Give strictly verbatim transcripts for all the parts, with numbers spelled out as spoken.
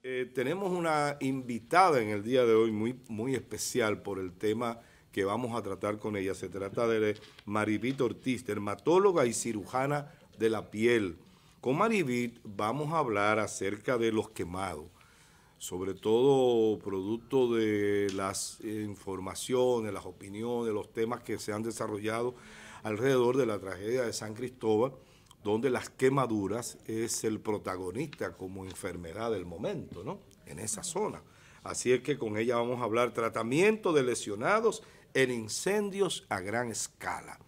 Eh, tenemos una invitada en el día de hoy muy, muy especial por el tema que vamos a tratar con ella. Se trata de Maribit Ortiz, dermatóloga y cirujana de la piel. Con Maribit vamos a hablar acerca de los quemados, sobre todo producto de las informaciones, las opiniones, los temas que se han desarrollado alrededor de la tragedia de San Cristóbal, donde las quemaduras es el protagonista como enfermedad del momento, ¿no? En esa zona. Así es que con ella vamos a hablar tratamiento de lesionados en incendios a gran escala.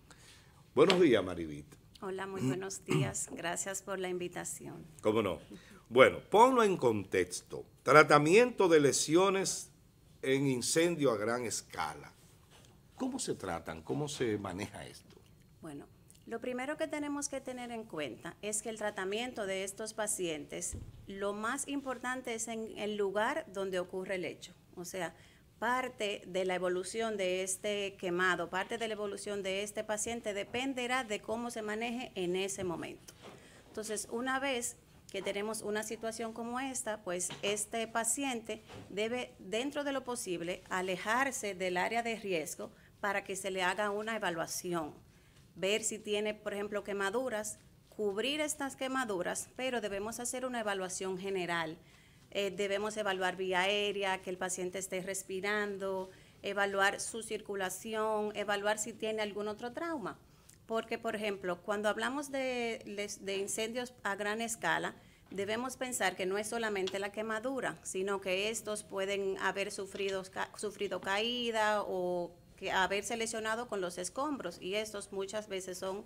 Buenos días, Maribit. Hola, muy buenos días. Gracias por la invitación. ¿Cómo no? Bueno, ponlo en contexto. Tratamiento de lesiones en incendio a gran escala. ¿Cómo se tratan? ¿Cómo se maneja esto? Bueno, lo primero que tenemos que tener en cuenta es que el tratamiento de estos pacientes, lo más importante es en el lugar donde ocurre el hecho. O sea, parte de la evolución de este quemado, parte de la evolución de este paciente dependerá de cómo se maneje en ese momento. Entonces, una vez que tenemos una situación como esta, pues este paciente debe, dentro de lo posible, alejarse del área de riesgo para que se le haga una evaluación. Ver si tiene, por ejemplo, quemaduras, cubrir estas quemaduras, pero debemos hacer una evaluación general. Eh, debemos evaluar vía aérea, que el paciente esté respirando, evaluar su circulación, evaluar si tiene algún otro trauma. Porque, por ejemplo, cuando hablamos de, de incendios a gran escala, debemos pensar que no es solamente la quemadura, sino que estos pueden haber sufrido, sufrido caída o que haberse lesionado con los escombros, y estos muchas veces son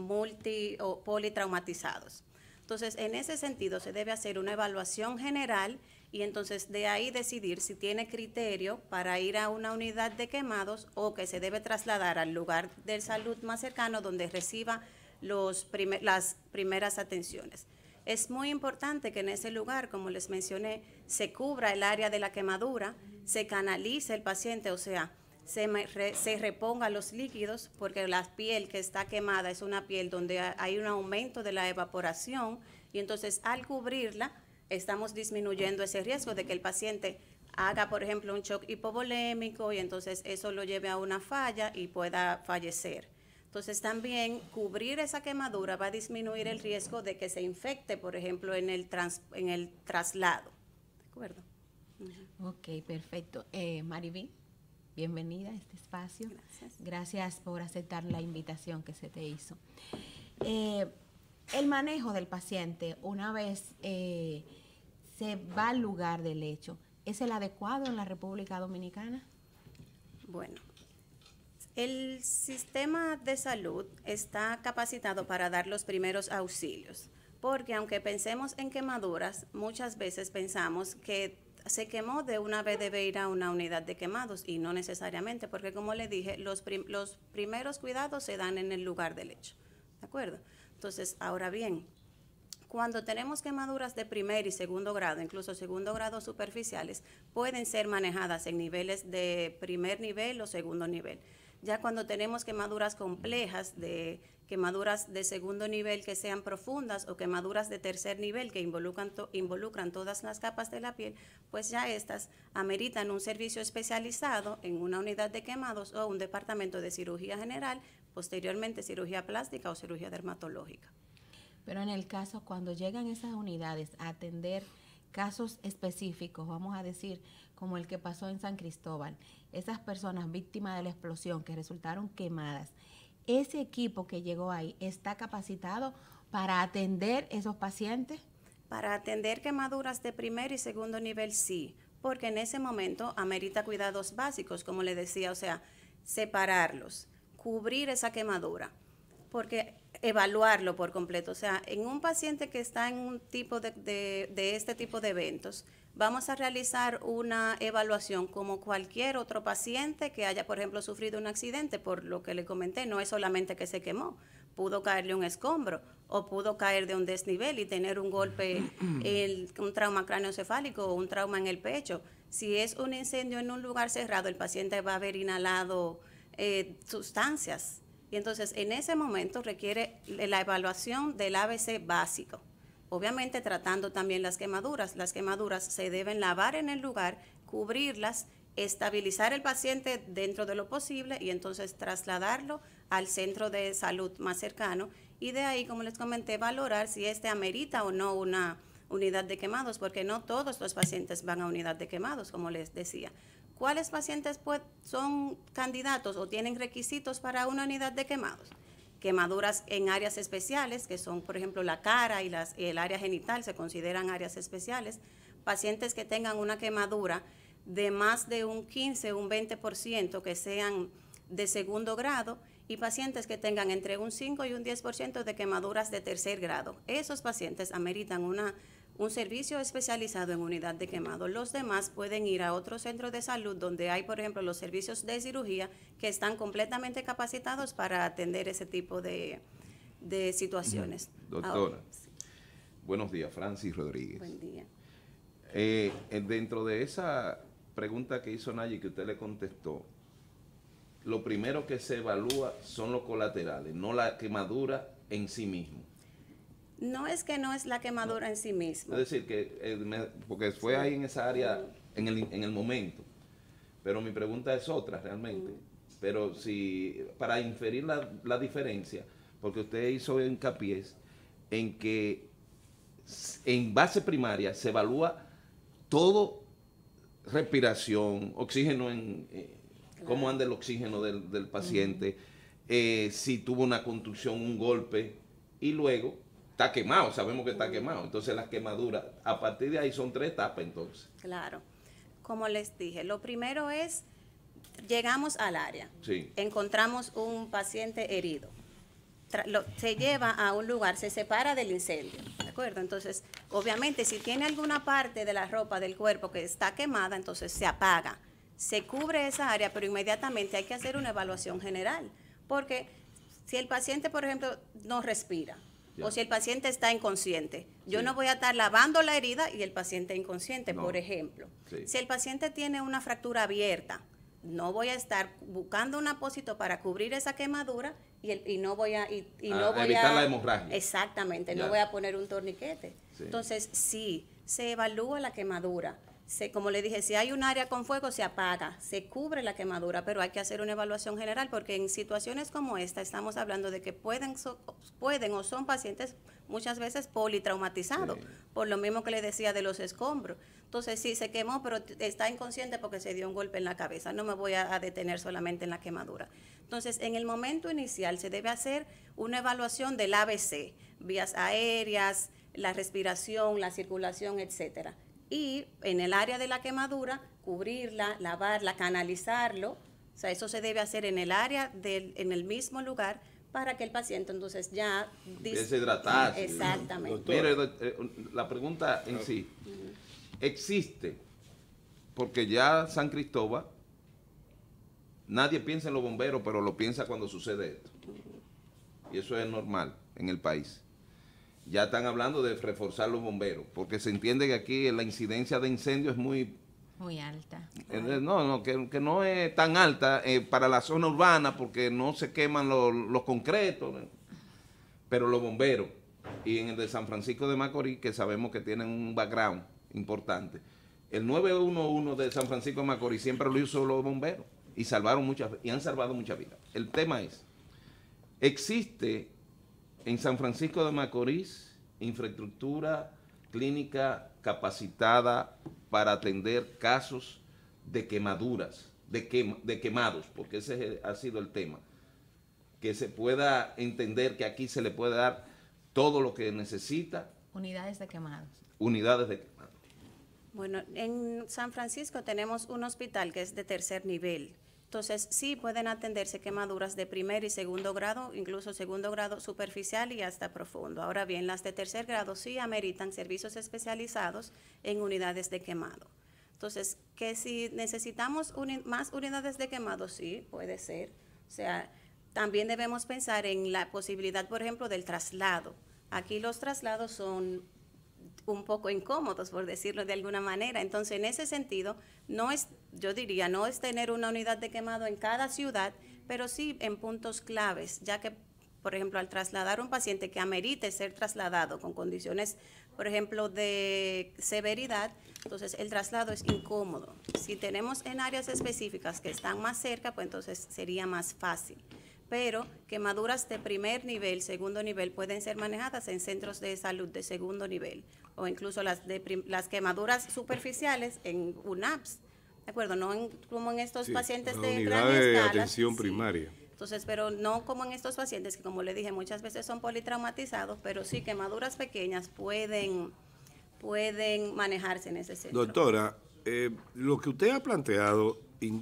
multi o politraumatizados. Entonces, en ese sentido, se debe hacer una evaluación general y entonces de ahí decidir si tiene criterio para ir a una unidad de quemados o que se debe trasladar al lugar de salud más cercano donde reciba los primer, las primeras atenciones. Es muy importante que en ese lugar, como les mencioné, se cubra el área de la quemadura, se canalice el paciente, o sea, Se, re, se reponga los líquidos, porque la piel que está quemada es una piel donde hay un aumento de la evaporación, y entonces al cubrirla estamos disminuyendo ese riesgo de que el paciente haga, por ejemplo, un shock hipovolémico y entonces eso lo lleve a una falla y pueda fallecer. Entonces también cubrir esa quemadura va a disminuir el riesgo de que se infecte, por ejemplo, en el, trans, en el traslado. ¿De acuerdo? Uh-huh. Ok, perfecto. Eh, Maribit, bienvenida a este espacio. Gracias. Gracias por aceptar la invitación que se te hizo. Eh, el manejo del paciente, una vez eh, se va al lugar del hecho, ¿es el adecuado en la República Dominicana? Bueno, el sistema de salud está capacitado para dar los primeros auxilios, porque aunque pensemos en quemaduras, muchas veces pensamos que se quemó, de una vez debe ir a una unidad de quemados, y no necesariamente, porque como le dije, los, prim los primeros cuidados se dan en el lugar del hecho, ¿de acuerdo? Entonces, ahora bien, cuando tenemos quemaduras de primer y segundo grado, incluso segundo grado superficiales, pueden ser manejadas en niveles de primer nivel o segundo nivel. Ya cuando tenemos quemaduras complejas, de quemaduras de segundo nivel que sean profundas o quemaduras de tercer nivel que involucran, to, involucran todas las capas de la piel, pues ya estas ameritan un servicio especializado en una unidad de quemados o un departamento de cirugía general, posteriormente cirugía plástica o cirugía dermatológica. Pero en el caso, cuando llegan esas unidades a atender casos específicos, vamos a decir, como el que pasó en San Cristóbal, esas personas víctimas de la explosión que resultaron quemadas, ¿ese equipo que llegó ahí está capacitado para atender esos pacientes? Para atender quemaduras de primer y segundo nivel, sí, porque en ese momento amerita cuidados básicos, como le decía, o sea, separarlos, cubrir esa quemadura, porque evaluarlo por completo. O sea, en un paciente que está en un tipo de, de, de este tipo de eventos, vamos a realizar una evaluación como cualquier otro paciente que haya, por ejemplo, sufrido un accidente. Por lo que le comenté, no es solamente que se quemó, pudo caerle un escombro o pudo caer de un desnivel y tener un golpe, el, un trauma craneoencefálico o un trauma en el pecho. Si es un incendio en un lugar cerrado, el paciente va a haber inhalado eh, sustancias. Y entonces, en ese momento requiere la evaluación del A B C básico. Obviamente tratando también las quemaduras. Las quemaduras se deben lavar en el lugar, cubrirlas, estabilizar el paciente dentro de lo posible y entonces trasladarlo al centro de salud más cercano y de ahí, como les comenté, valorar si este amerita o no una unidad de quemados, porque no todos los pacientes van a unidad de quemados, como les decía. ¿Cuáles pacientes pues, son candidatos o tienen requisitos para una unidad de quemados? Quemaduras en áreas especiales, que son, por ejemplo, la cara y las, el área genital, se consideran áreas especiales. Pacientes que tengan una quemadura de más de un quince, un veinte por ciento, que sean de segundo grado, y pacientes que tengan entre un cinco y un diez por ciento de quemaduras de tercer grado. Esos pacientes ameritan una, un servicio especializado en unidad de quemado. Los demás pueden ir a otro centro de salud donde hay, por ejemplo, los servicios de cirugía que están completamente capacitados para atender ese tipo de, de situaciones. Doctora, Ahora, sí. Buenos días, Francis Rodríguez. Buen día. Eh, dentro de esa pregunta que hizo Nayi, que usted le contestó, lo primero que se evalúa son los colaterales, no la quemadura en sí mismo. No es que no es la quemadura no. en sí misma. Es decir, que eh, me, porque fue sí. ahí en esa área, en el, en el momento, pero mi pregunta es otra realmente. Mm. Pero si, para inferir la, la diferencia, porque usted hizo hincapié en que en base primaria se evalúa todo, respiración, oxígeno en... Eh, claro. Cómo anda el oxígeno del, del paciente, uh-huh. eh, si tuvo una contusión, un golpe, y luego está quemado, sabemos que está uh-huh. quemado. Entonces las quemaduras, a partir de ahí son tres etapas entonces. Claro, como les dije, lo primero es, llegamos al área, sí. encontramos un paciente herido, Lo, se lleva a un lugar, se separa del incendio, ¿de acuerdo? Entonces, obviamente, si tiene alguna parte de la ropa del cuerpo que está quemada, entonces se apaga. Se cubre esa área, pero inmediatamente hay que hacer una evaluación general, porque si el paciente, por ejemplo, no respira, ya. o si el paciente está inconsciente, sí. yo no voy a estar lavando la herida y el paciente inconsciente, no. por ejemplo. Sí. Si el paciente tiene una fractura abierta, no voy a estar buscando un apósito para cubrir esa quemadura y, el, y no voy a y, y no voy evitar a, la hemorragia. Exactamente, ya. no voy a poner un torniquete. Sí. Entonces, sí, se evalúa la quemadura. Se, como le dije, si hay un área con fuego, se apaga, se cubre la quemadura, pero hay que hacer una evaluación general porque en situaciones como esta estamos hablando de que pueden, so, pueden o son pacientes muchas veces politraumatizados, sí. por lo mismo que le decía de los escombros. Entonces, sí, se quemó, pero está inconsciente porque se dio un golpe en la cabeza. No me voy a, a detener solamente en la quemadura. Entonces, en el momento inicial se debe hacer una evaluación del A B C, vías aéreas, la respiración, la circulación, etcétera. Y en el área de la quemadura, cubrirla, lavarla, canalizarlo. O sea, eso se debe hacer en el área, del, en el mismo lugar, para que el paciente entonces ya... Empiece a hidratarse. Exactamente. Mire, la pregunta en sí, uh-huh. existe, porque ya San Cristóbal, nadie piensa en los bomberos, pero lo piensa cuando sucede esto. Uh-huh. Y eso es normal en el país. Ya están hablando de reforzar los bomberos, porque se entiende que aquí la incidencia de incendios es muy... Muy alta. Eh, no, no, que, que no es tan alta eh, para la zona urbana, porque no se queman los, los concretos, ¿no? Pero los bomberos, y en el de San Francisco de Macorís, que sabemos que tienen un background importante, el nueve uno uno de San Francisco de Macorís siempre lo hizo los bomberos, y salvaron muchas, y han salvado muchas vidas. El tema es, existe... en San Francisco de Macorís, infraestructura clínica capacitada para atender casos de quemaduras, de, quema, de quemados, porque ese ha sido el tema. Que se pueda entender que aquí se le puede dar todo lo que necesita. Unidades de quemados. Unidades de quemados. Bueno, en San Francisco tenemos un hospital que es de tercer nivel. Entonces, sí pueden atenderse quemaduras de primer y segundo grado, incluso segundo grado superficial y hasta profundo. Ahora bien, las de tercer grado sí ameritan servicios especializados en unidades de quemado. Entonces, que si necesitamos uni- más unidades de quemado, sí, puede ser. O sea, también debemos pensar en la posibilidad, por ejemplo, del traslado. Aquí los traslados son un poco incómodos, por decirlo de alguna manera. Entonces, en ese sentido, no es, yo diría, no es tener una unidad de quemado en cada ciudad, pero sí en puntos claves, ya que por ejemplo, al trasladar un paciente que amerite ser trasladado con condiciones, por ejemplo, de severidad, entonces el traslado es incómodo. Si tenemos en áreas específicas que están más cerca, pues entonces sería más fácil. Pero quemaduras de primer nivel, segundo nivel, pueden ser manejadas en centros de salud de segundo nivel, o incluso las, de prim, las quemaduras superficiales en U N A P S, ¿de acuerdo? No en, como en estos sí, pacientes de gran escala. de atención sí. primaria. Entonces, pero no como en estos pacientes que, como le dije, muchas veces son politraumatizados, pero sí quemaduras pequeñas pueden, pueden manejarse en ese centro. Doctora, eh, lo que usted ha planteado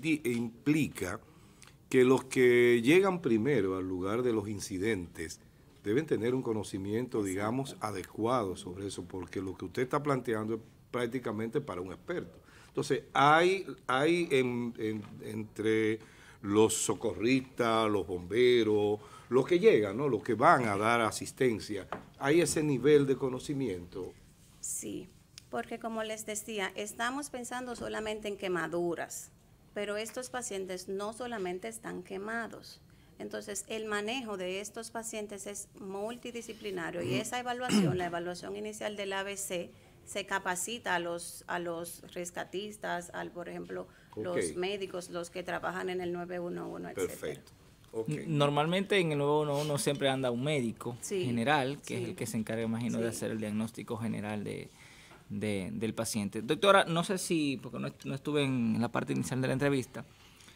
implica que los que llegan primero al lugar de los incidentes deben tener un conocimiento, Exacto. digamos, adecuado sobre eso, porque lo que usted está planteando es prácticamente para un experto. Entonces, hay, hay en, en, entre los socorristas, los bomberos, los que llegan, ¿no? Los que van a dar asistencia, ¿hay ese nivel de conocimiento? Sí, porque como les decía, estamos pensando solamente en quemaduras, pero estos pacientes no solamente están quemados. Entonces, el manejo de estos pacientes es multidisciplinario y esa evaluación, la evaluación inicial del A B C, se capacita a los, a los rescatistas, al, por ejemplo, okay. los médicos, los que trabajan en el nueve uno uno, etcétera. Perfecto. Okay. Normalmente en el nueve uno uno siempre anda un médico sí, general, que sí. es el que se encarga, imagino, sí. de hacer el diagnóstico general de, de, del paciente. Doctora, no sé si, porque no, no estuve en la parte inicial de la entrevista,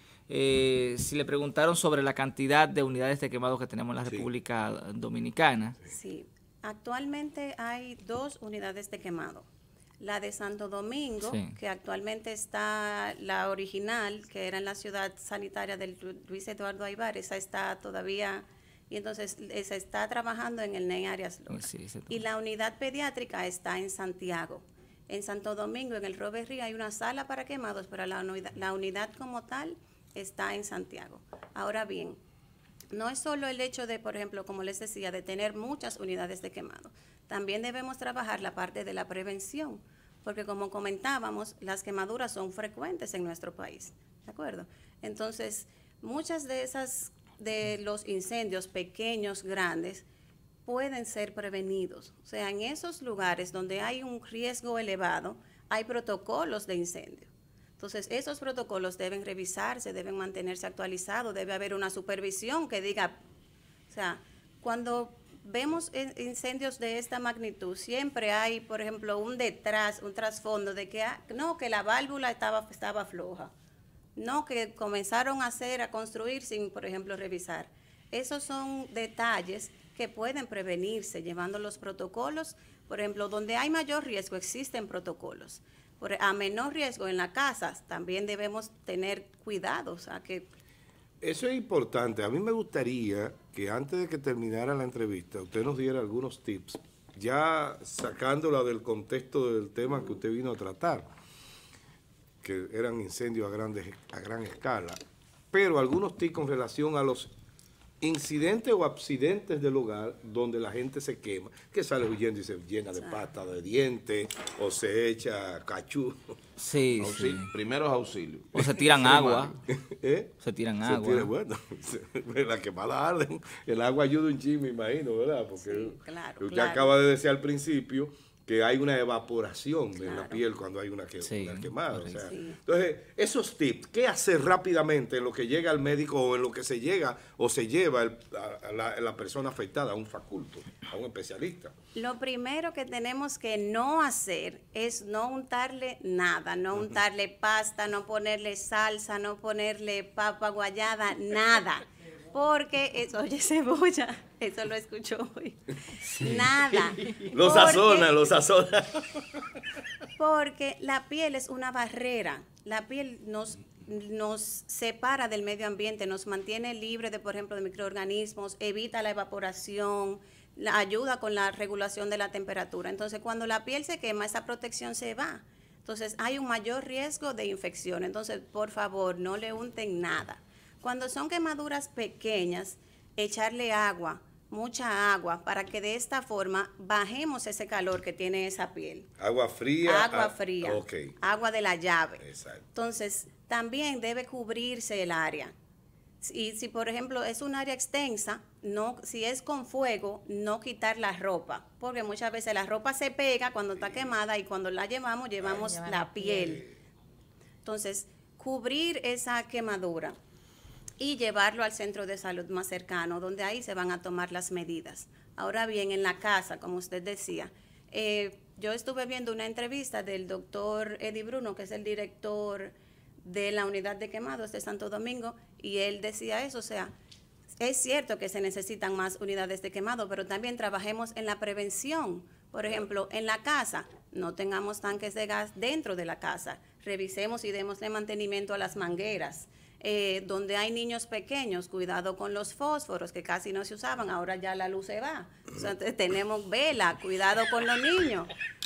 eh, si le preguntaron sobre la cantidad de unidades de quemados que tenemos en la sí. República Dominicana. Sí, actualmente hay dos unidades de quemado. La de Santo Domingo, sí. que actualmente está la original, que era en la ciudad sanitaria del Luis Eduardo Aybar, esa está todavía, y entonces se está trabajando en el N E I Arias Lora. Sí, sí, y la unidad pediátrica está en Santiago. En Santo Domingo, en el Robert Reed, hay una sala para quemados, pero la unidad, la unidad como tal está en Santiago. Ahora bien, no es solo el hecho de, por ejemplo, como les decía, de tener muchas unidades de quemado. También debemos trabajar la parte de la prevención, porque como comentábamos, las quemaduras son frecuentes en nuestro país, ¿de acuerdo? Entonces, muchas de esas, de los incendios pequeños, grandes, pueden ser prevenidos. O sea, en esos lugares donde hay un riesgo elevado, hay protocolos de incendio. Entonces, esos protocolos deben revisarse, deben mantenerse actualizados, debe haber una supervisión que diga, o sea, cuando vemos incendios de esta magnitud, siempre hay, por ejemplo, un detrás, un trasfondo de que, no, que la válvula estaba, estaba floja, no, que comenzaron a hacer, a construir sin, por ejemplo, revisar. Esos son detalles que pueden prevenirse llevando los protocolos. Por ejemplo, donde hay mayor riesgo existen protocolos. Por, a menor riesgo en la casa también debemos tener cuidados a que... Eso es importante. A mí me gustaría que antes de que terminara la entrevista usted nos diera algunos tips, ya sacándola del contexto del tema que usted vino a tratar, que eran incendios a, grandes, a gran escala, pero algunos tips con relación a los incidentes o accidentes del hogar donde la gente se quema, que sale huyendo y se llena de pasta de dientes o se echa cachú. Sí, Auxilio, sí. Primeros auxilios. O se tiran agua. ¿Eh? Se tiran se agua. Tira, bueno, la quemada arden. El agua ayuda un chin, me imagino, ¿verdad? Porque sí, claro, usted claro. acaba de decir al principio que hay una evaporación claro. en la piel cuando hay una, que, sí, una quemada. O sea, sí. Entonces, esos tips, ¿qué hacer rápidamente en lo que llega al médico o en lo que se llega o se lleva el, a, la, a la persona afectada, a un faculto, a un especialista? Lo primero que tenemos que no hacer es no untarle nada, no uh-huh. untarle pasta, no ponerle salsa, no ponerle papa guayada, nada. Porque, eso, oye, cebolla, eso lo escuchó hoy. Sí. Nada. Lo sazona, lo sazona. Porque la piel es una barrera. La piel nos, nos separa del medio ambiente, nos mantiene libre de, por ejemplo, de microorganismos, evita la evaporación, la ayuda con la regulación de la temperatura. Entonces, cuando la piel se quema, esa protección se va. Entonces, hay un mayor riesgo de infección. Entonces, por favor, no le unten nada. Cuando son quemaduras pequeñas, echarle agua, mucha agua, para que de esta forma bajemos ese calor que tiene esa piel. Agua fría. Agua fría. Okay. Agua de la llave. Exacto. Entonces, también debe cubrirse el área. Y si, por ejemplo, es un área extensa, no, si es con fuego, no quitar la ropa, porque muchas veces la ropa se pega cuando está quemada y cuando la llevamos, llevamos Lleva la, la piel. piel. Entonces, cubrir esa quemadura y llevarlo al centro de salud más cercano, donde ahí se van a tomar las medidas. Ahora bien, en la casa, como usted decía, eh, yo estuve viendo una entrevista del doctor Eddie Bruno, que es el director de la unidad de quemados de Santo Domingo, y él decía eso, o sea, es cierto que se necesitan más unidades de quemado, pero también trabajemos en la prevención. Por ejemplo, en la casa, no tengamos tanques de gas dentro de la casa, revisemos y démosle mantenimiento a las mangueras. Eh, donde hay niños pequeños, cuidado con los fósforos que casi no se usaban, ahora ya la luz se va. O sea, tenemos vela, cuidado con los niños.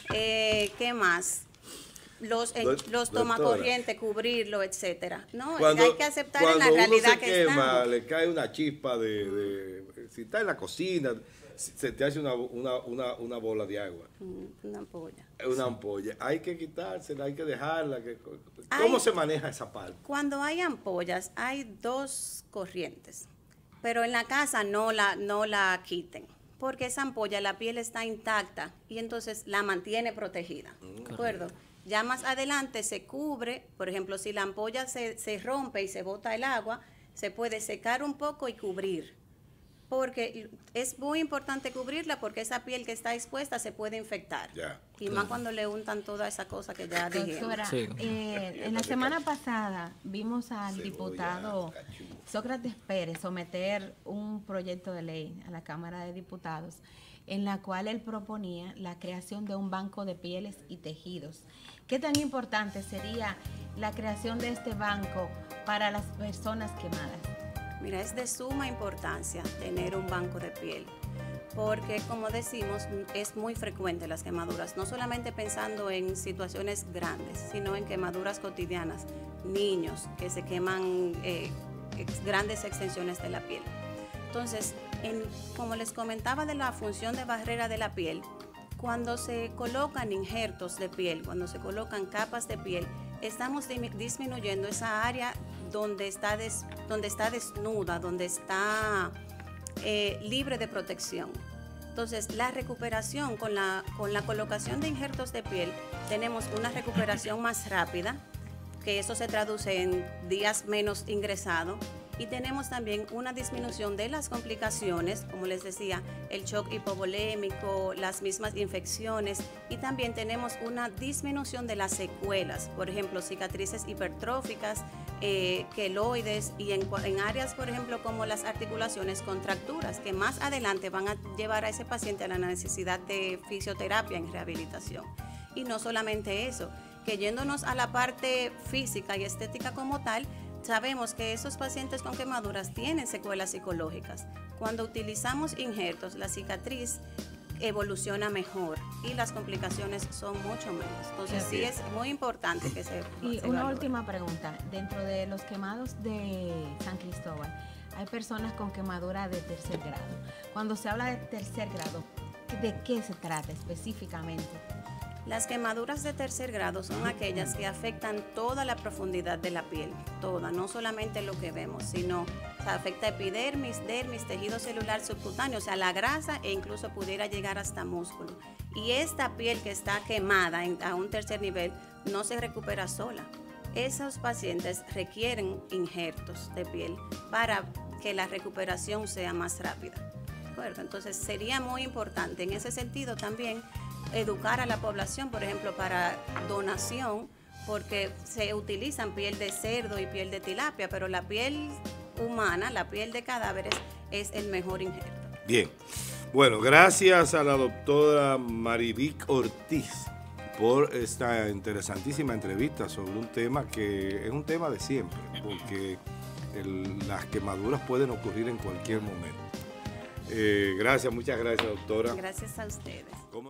Eh, ¿Qué más? Los, eh, los tomacorrientes, cubrirlo, etcétera. No, Cuando, hay que aceptar en la realidad uno se que quema, estamos. le cae una chispa de, de, si está en la cocina, se te hace una, una, una, una bola de agua. Una ampolla. Una ampolla. Hay que quitársela, hay que dejarla. Que, ¿Cómo Hay, se maneja esa parte? Cuando hay ampollas, hay dos corrientes, pero en la casa no la, no la quiten, porque esa ampolla, la piel está intacta y entonces la mantiene protegida. ¿De acuerdo? Ya más adelante se cubre, por ejemplo, si la ampolla se, se rompe y se bota el agua, se puede secar un poco y cubrir. Porque es muy importante cubrirla porque esa piel que está expuesta se puede infectar. Ya, y más cuando le untan toda esa cosa que ya dijimos. Doctora, Sí. eh, en la semana pasada vimos al Cebolla, diputado cachú. Sócrates Pérez someter un proyecto de ley a la Cámara de Diputados en la cual él proponía la creación de un banco de pieles y tejidos. ¿Qué tan importante sería la creación de este banco para las personas quemadas? Mira, es de suma importancia tener un banco de piel, porque como decimos, es muy frecuente las quemaduras, no solamente pensando en situaciones grandes, sino en quemaduras cotidianas, niños que se queman eh, ex, grandes extensiones de la piel. Entonces, en, como les comentaba de la función de barrera de la piel, cuando se colocan injertos de piel, cuando se colocan capas de piel, estamos disminuyendo esa área donde está, des, donde está desnuda, donde está eh, libre de protección. Entonces, la recuperación con la, con la colocación de injertos de piel, tenemos una recuperación más rápida, que eso se traduce en días menos ingresados, y tenemos también una disminución de las complicaciones, como les decía, el shock hipovolémico, las mismas infecciones, y también tenemos una disminución de las secuelas, por ejemplo, cicatrices hipertróficas, eh, queloides, y en, en áreas, por ejemplo, como las articulaciones, contracturas, que más adelante van a llevar a ese paciente a la necesidad de fisioterapia en rehabilitación. Y no solamente eso, que yéndonos a la parte física y estética como tal, sabemos que esos pacientes con quemaduras tienen secuelas psicológicas. Cuando utilizamos injertos, la cicatriz evoluciona mejor y las complicaciones son mucho menos. Entonces sí es muy importante que se Y se una evalúe. última pregunta. Dentro de los quemados de San Cristóbal, hay personas con quemadura de tercer grado. Cuando se habla de tercer grado, ¿de qué se trata específicamente? Las quemaduras de tercer grado son aquellas que afectan toda la profundidad de la piel, toda, no solamente lo que vemos, sino o sea, afecta epidermis, dermis, tejido celular subcutáneo, o sea, la grasa e incluso pudiera llegar hasta músculo. Y esta piel que está quemada en, a un tercer nivel no se recupera sola. Esos pacientes requieren injertos de piel para que la recuperación sea más rápida. ¿De acuerdo? Entonces sería muy importante en ese sentido también educar a la población, por ejemplo, para donación, porque se utilizan piel de cerdo y piel de tilapia, pero la piel humana, la piel de cadáveres, es el mejor injerto. Bien. Bueno, gracias a la doctora Marivic Ortiz por esta interesantísima entrevista sobre un tema que es un tema de siempre, porque el, las quemaduras pueden ocurrir en cualquier momento. Eh, gracias, muchas gracias, doctora. Gracias a ustedes.